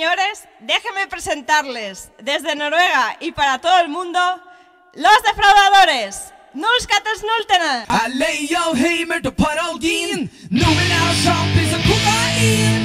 señores, déjenme presentarles desde Noruega y para todo el mundo los defraudadores. Nullskattesnultene! Alle jag heimer til parodien. Noen er sjampis og kokain.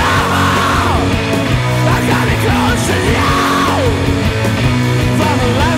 From the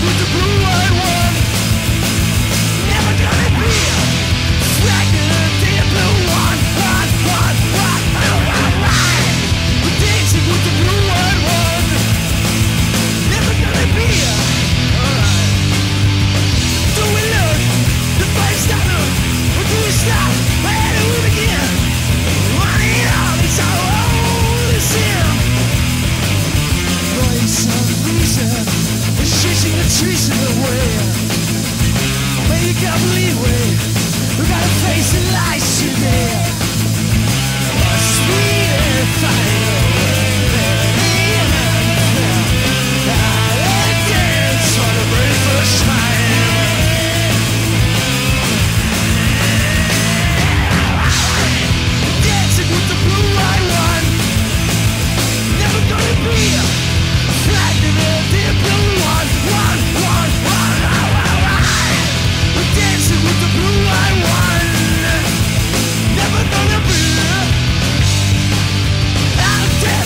with the blue-eyed one. Never gonna be dragging the blue one. We're dancing with the blue-eyed one. Never gonna be alright. Do we look the face down, or do we stop? Where do we begin? Running out, it's our only sin. Voice of reason is chasing the trees in the way. But you can't believe we gotta face the lies today. Must be a fight. Dance for the very first time. Dancing with the blue-eyed one. Never gonna be frightened of the blue one. We're dancing with the blue-eyed one. Never gonna be out there.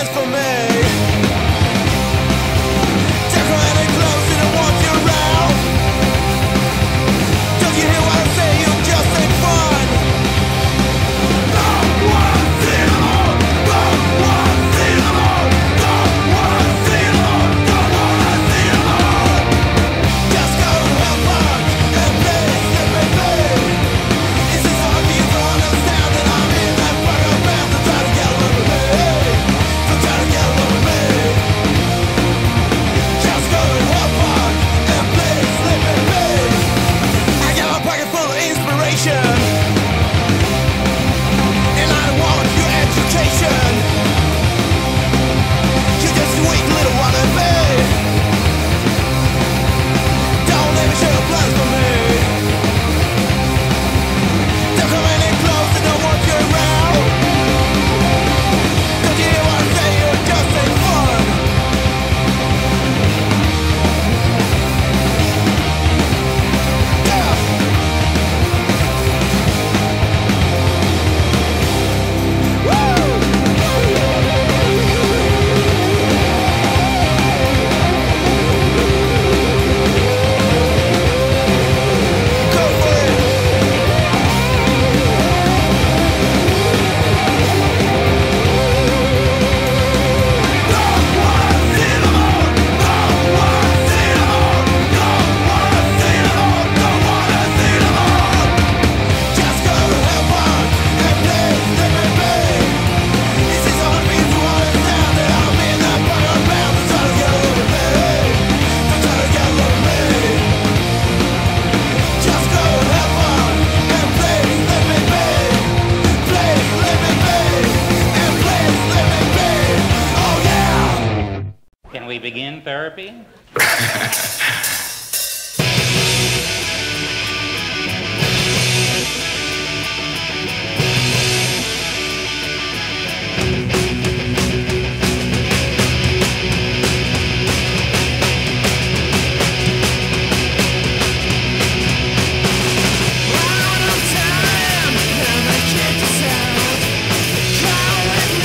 plans for me. Don't come any closer, don't want you around. Don't you hear what I say? You just ain't fun. Don't wanna see them all. Don't wanna see them all. Don't wanna see them all. Don't wanna see them all. Just go to hell park and play, slip and play. Is this hard for you to understand that I'm in that fucking band? So try to get along with me. So try to get along with me. Just go to hell park and play, slip and play. I got my pocket full of inspiration, and I don't want your education. You're just a weak little wannabe. Don't let me show your plans for me. Don't come any closer, don't want you around. Don't you hear what I say? You're just ain't fun. Yeah. Go for it. Don't wanna see them all. Don't wanna see them all. Don't wanna see them all. Don't wanna see them all. Just go to hell park and play, slip and play. This is all it means to understand that I'm in that fucking band. So try to get along with me. So try to get along with me. Just go to hell park and play, slip and play. Play, slip and play. And play, slip and play. Oh yeah. Can we begin therapy?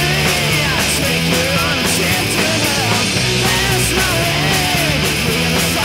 Take you on a trip to hell. There's no way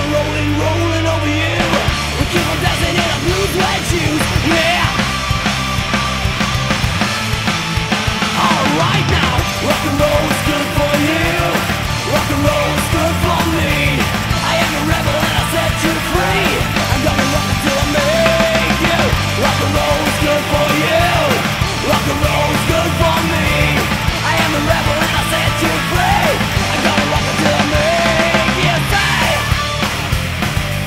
on rolling, rolling over you. We keep on dancing in our blue suede shoes. Yeah. Alright now, rock and roll is good for you. Rock and roll is good for me. I am a rebel and I set you free. I'm gonna rock until I make you. Rock and roll is good for you. Rock and roll is good for me. I am a rebel and I set you free. I'm gonna rock until I make you say.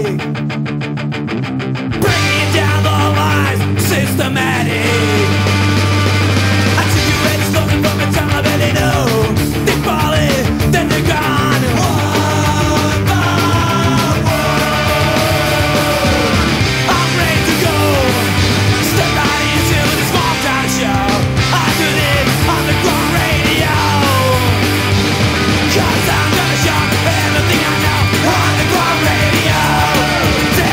Breaking down the lines, systematic. I see you ready, smoking from a time I barely know. They fall in, then they're gone. One by one, I'm ready to go. Step right into this small town show. I do this on the ground radio. 'Cause I'm gonna show everything I know on the ground radio.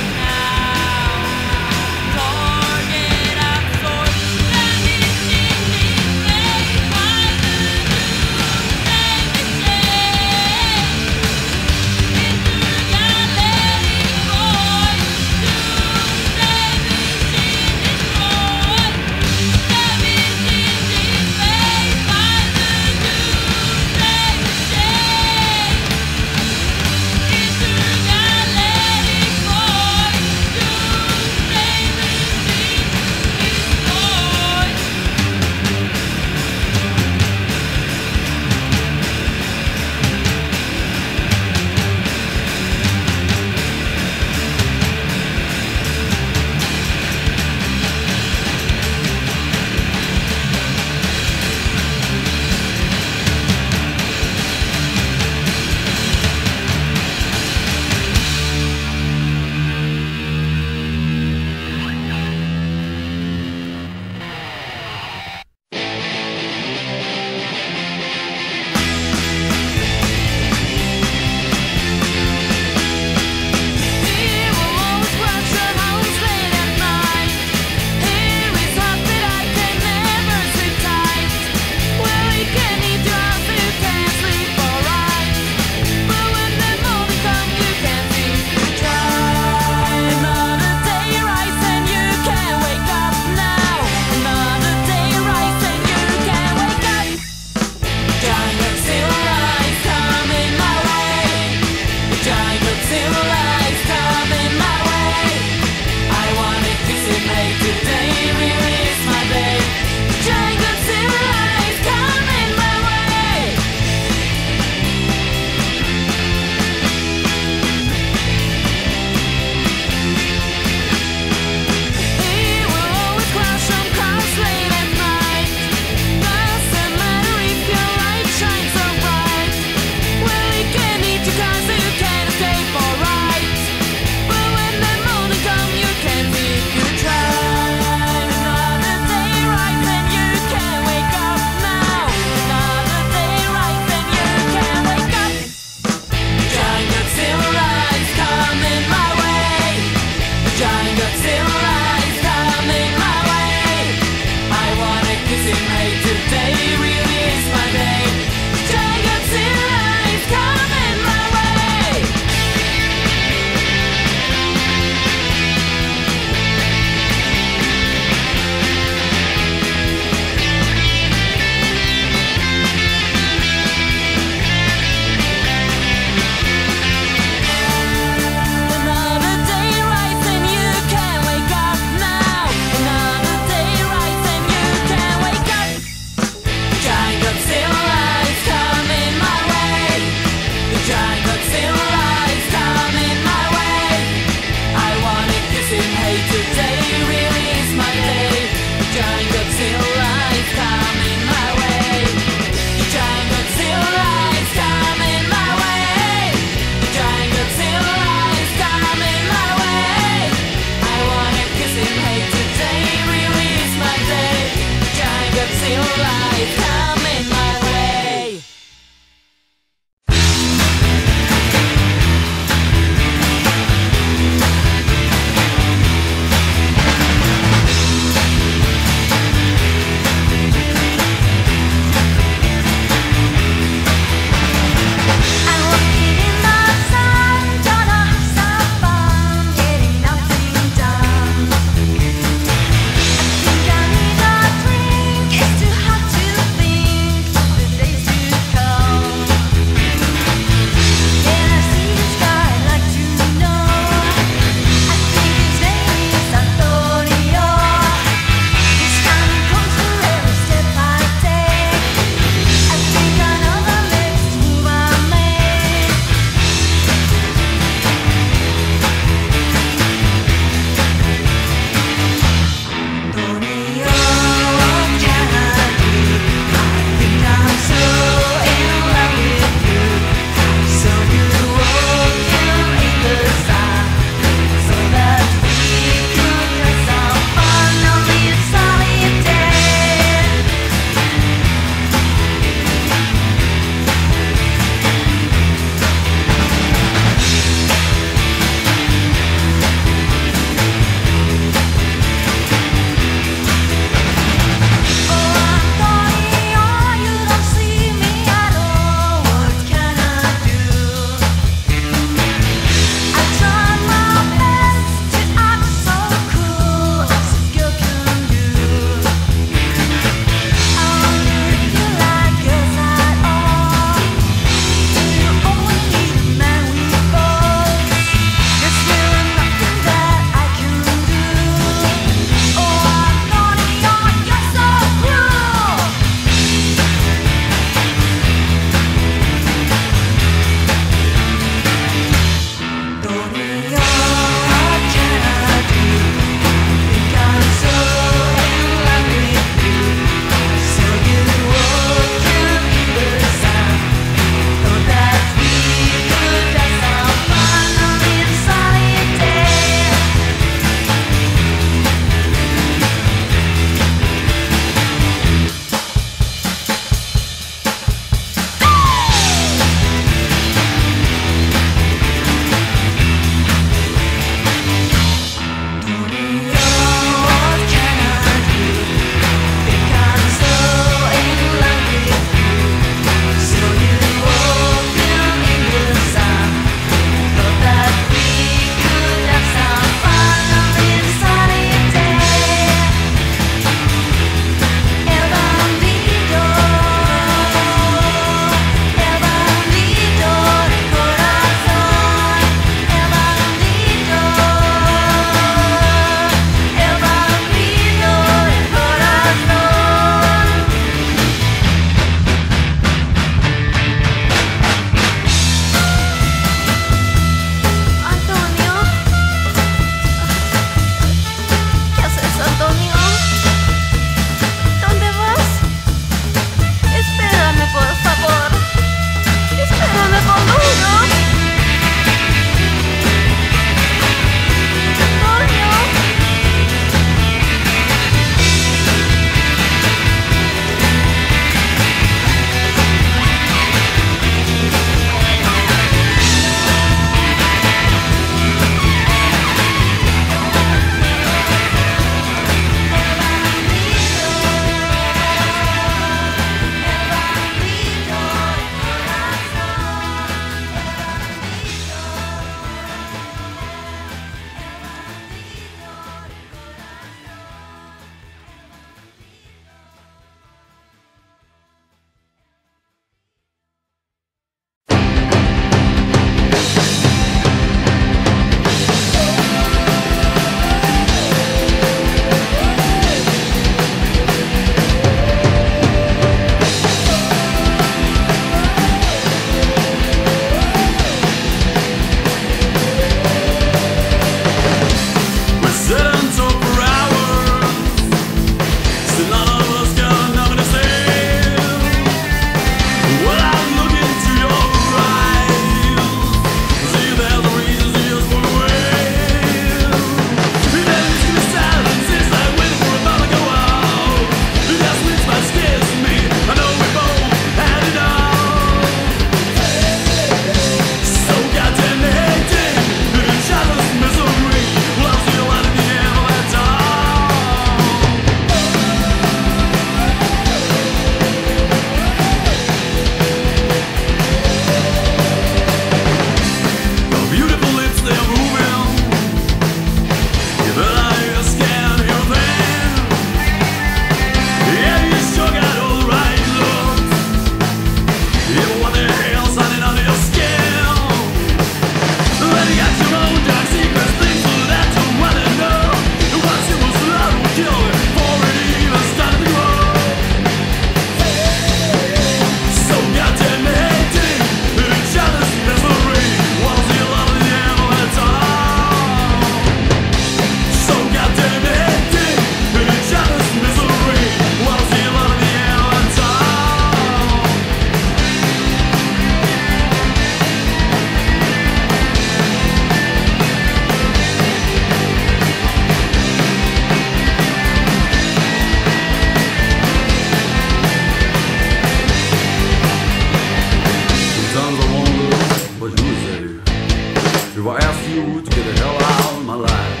do to get the hell out of my life?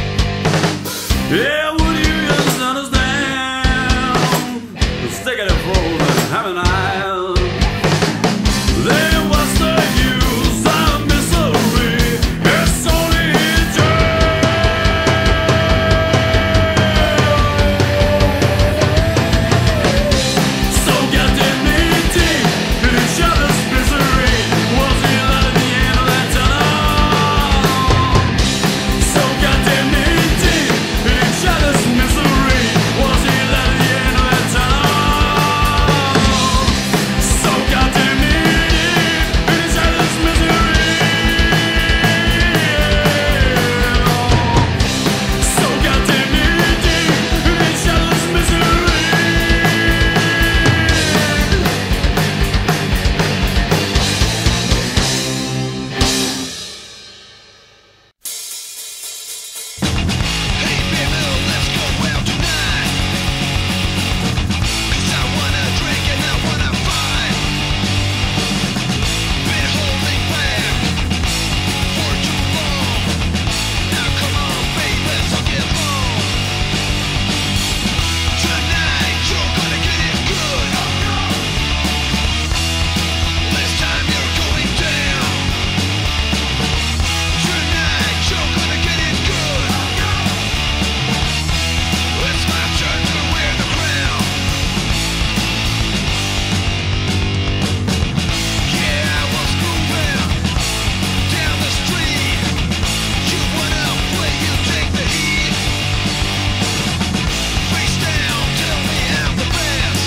Yeah, would you just understand? Stick at the throat and have an eye. Then what's the use of misery? It's only so goddamn deep in each other's misery. Was he at the end of that tunnel? So goddamn deep in each other's misery. Was he at the end of that tunnel? So goddamn deep in each other's misery. So goddamn deep in each other's misery. Hey baby, let's go out tonight. 'Cause I wanna drink and I wanna fight. Been holding back for too long. Now come on, baby, let's all get home. Tonight you're gonna get it good. This time you're going down. Tonight you're gonna get it good. It's my turn to wear the crown. Yeah, I was moving down the street. You wanna play, you take the heat. Face down, tell me I'm the best.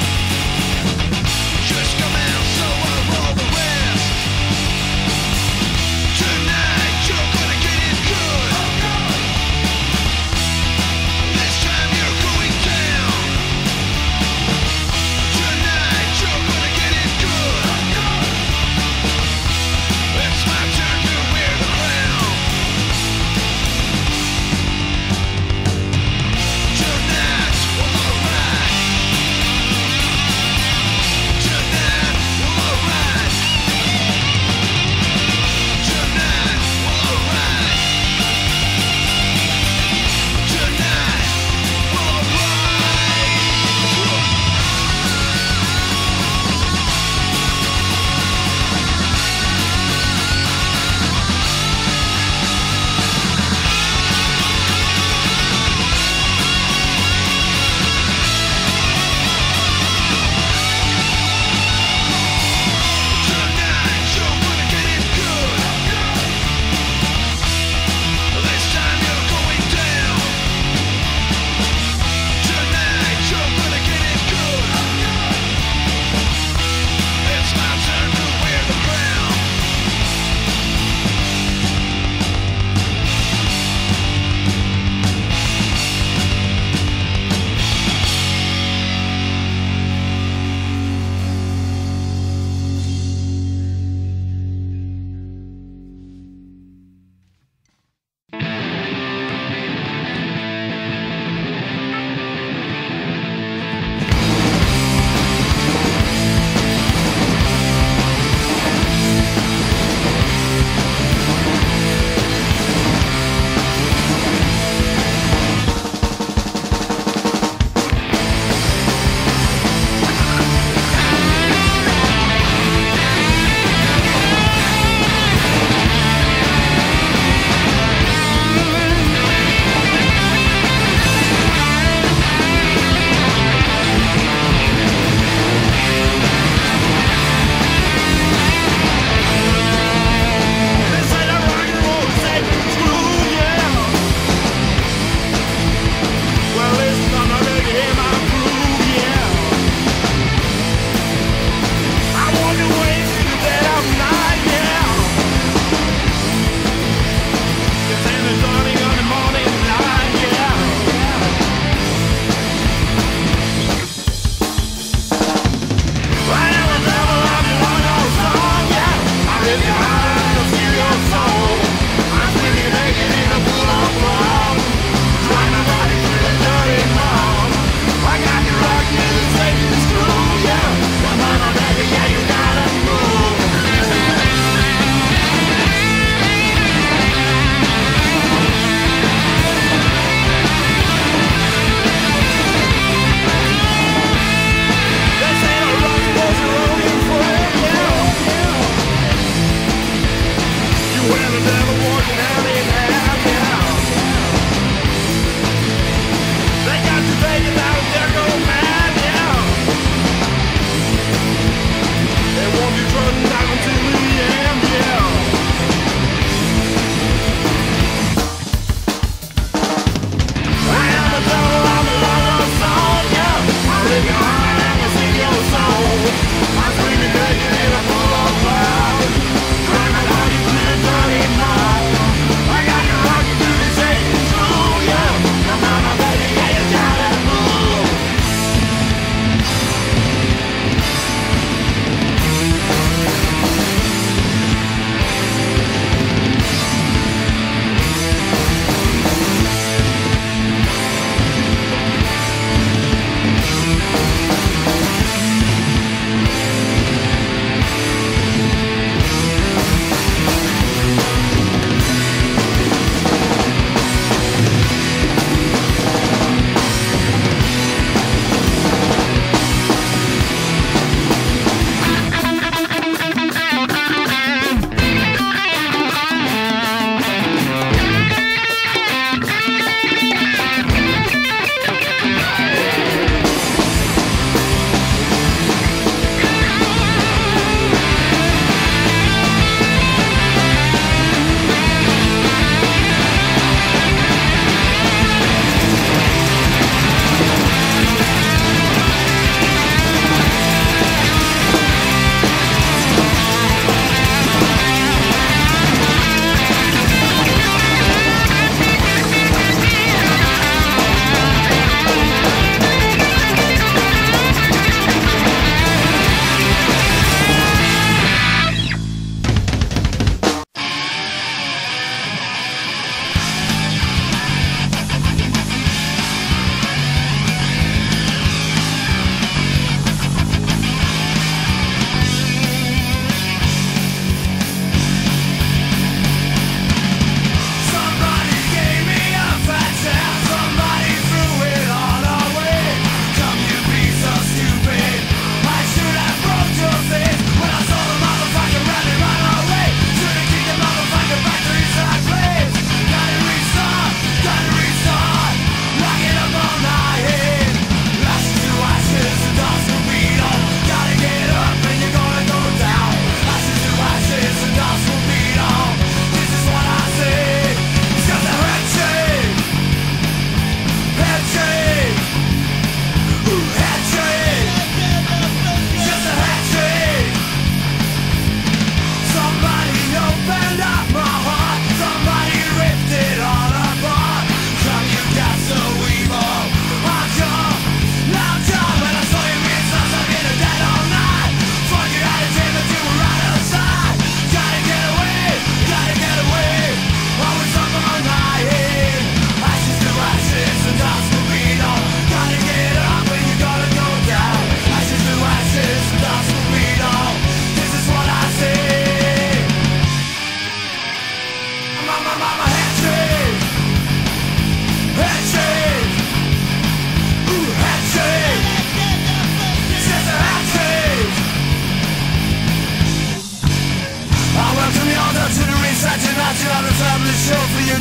Just come out, so I roll the rest. Tonight you're gonna get it good. This time you're going down. Tonight you're gonna get it good. It's my turn to wear the crown. Tonight we're alright. Tonight we're alright. Tonight we're alright. Tonight we're Tonight you're gonna get it good. This time you're going down. Tonight you're gonna get it good. It's my turn to wear the crown.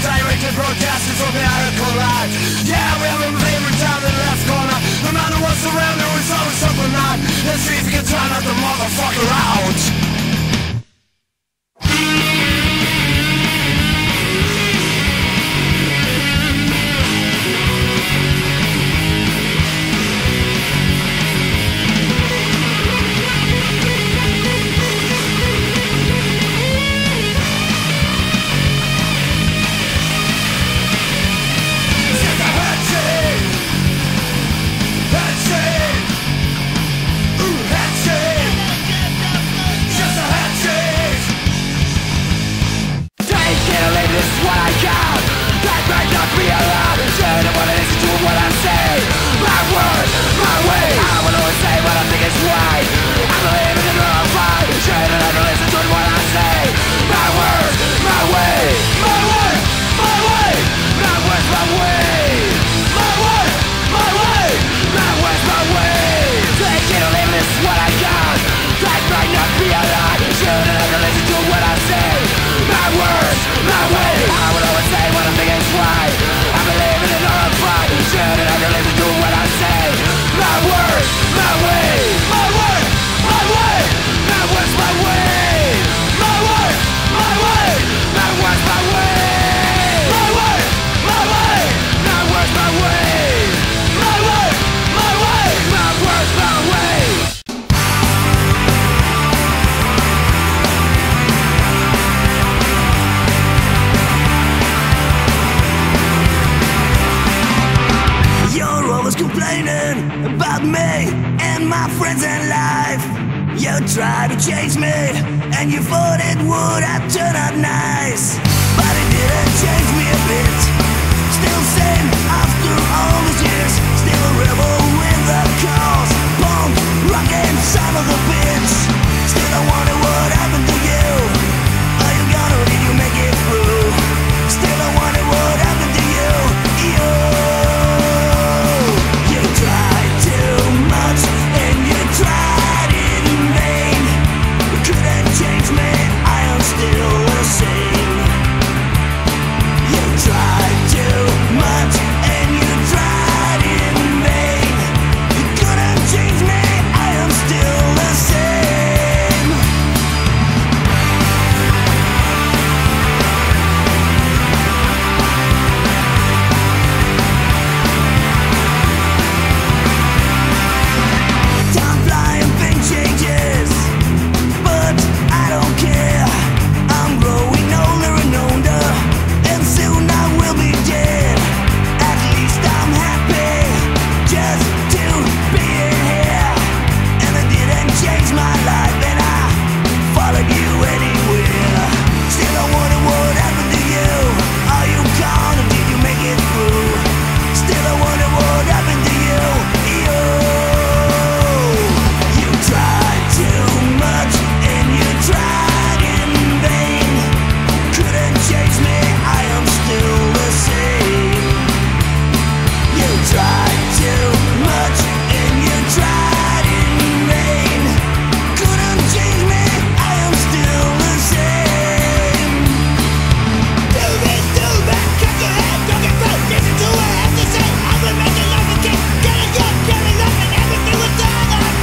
directed broadcasting from the article line. Yeah, we have a favorite down in the left corner. No matter what's around there, it's always something on. Let's see if you can turn out the motherfucker out. Complaining about me and my friends in life. You tried to change me, and you thought it would have turned out nice, but it didn't change me a bit. Still same after all these years. Still a rebel with the cause. Punk, rock and son of the bitch. Still I wonder what happened to you. Are you gonna or did you make it through? Still I wonder what happened to you. You tried too much and you tried in vain. You couldn't change me, I am still the same. You tried too much and you tried in vain. You couldn't change me, I am still the same. Time flying, thing changes, but I don't care. I'm growing older and older, and soon I will be dead. At least I'm happy just to be here. And I didn't change my life, and I followed you anywhere. Still I wonder what happened to you. Are you gone or did you make it through? Still I wonder what happened to you. You tried too much and you tried in vain. Couldn't change me, I am still the same. You tried too much and you tried in vain. Couldn't change me, I am still the same. Do this, do that, cut your head, don't get broke. Listen to what I have to say. I will make your life again. Get it good, get it up, and everything will turn out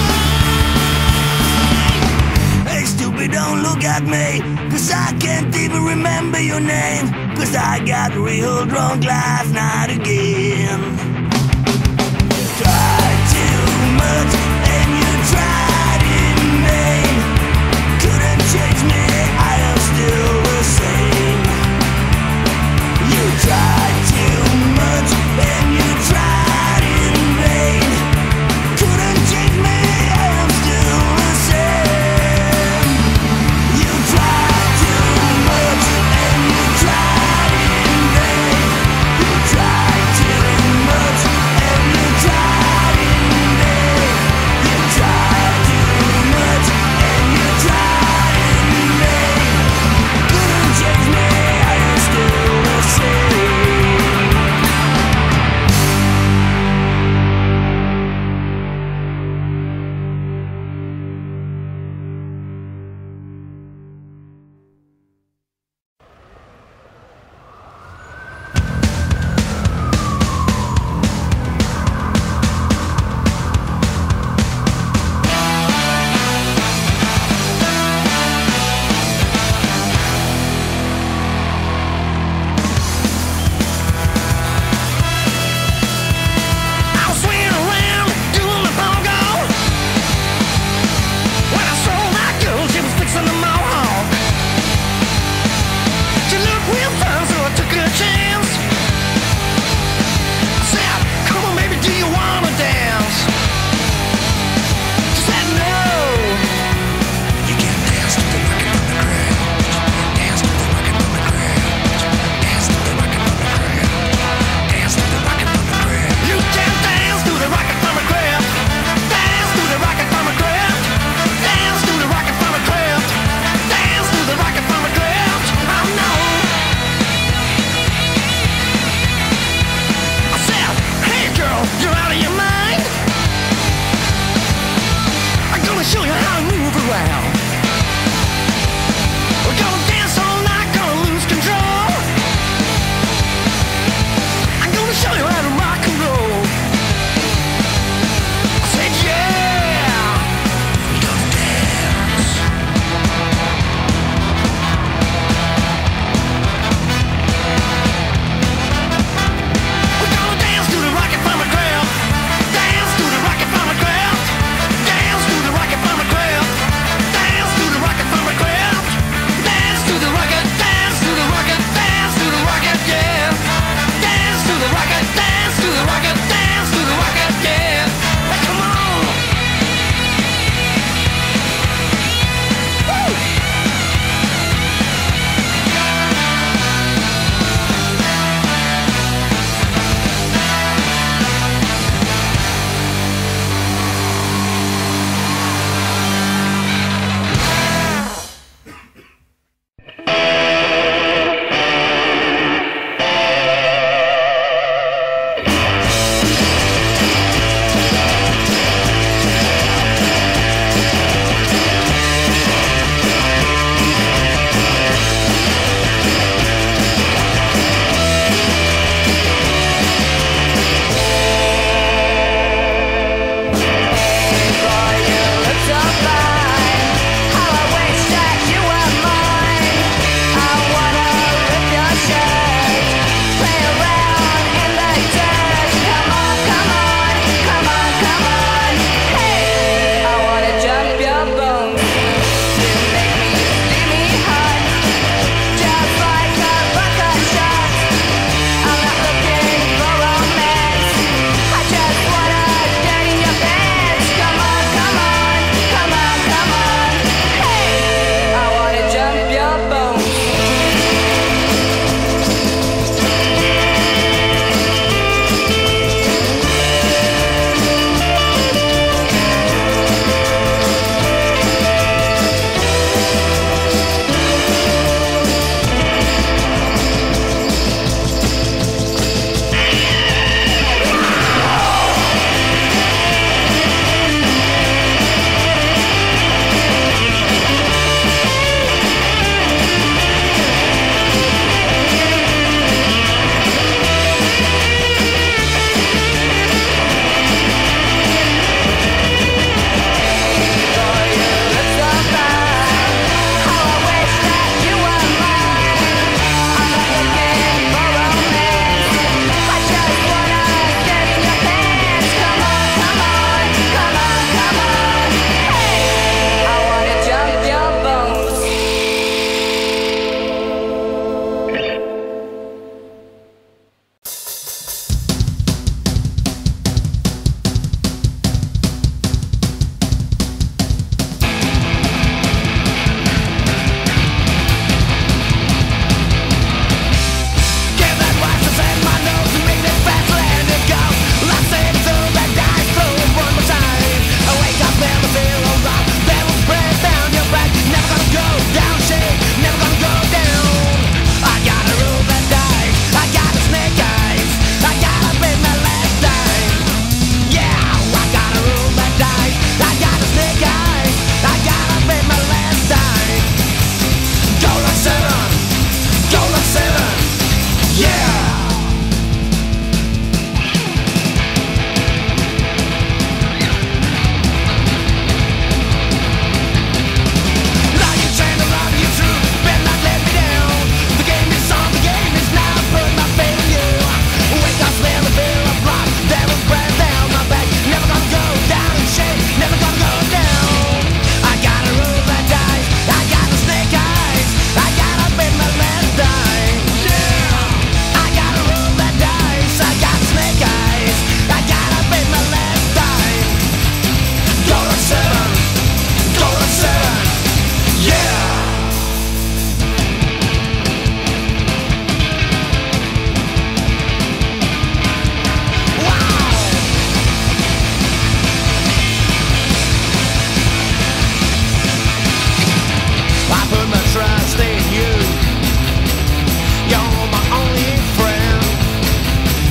nice. Hey stupid, don't look at me, 'cause I can't even remember your name. 'Cause I got real drunk last night again. You tried too much and you tried in vain. Couldn't change me, I am still the same. You tried too much and you tried in vain. Couldn't change me, I am still the same. You tried too much and you tried in vain. You tried too much gonna show you how to move around. We're gonna dance all night, gonna lose control. I'm gonna show you how to rock and roll. I said yeah, we're gonna dance. We're gonna dance to the rocket from the ground. Dance to the rocket from the ground. Dance to the rocket from the ground. Dance to the rocket from the ground. Dance to the rocket, dance to the rocket, dance to the rocket, yeah. Dance to the rocket, dance to the rocket, dance to the rocket, yeah. Hey, come on. Woo.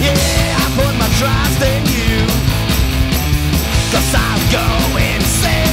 trust in you, 'cause I'll go insane.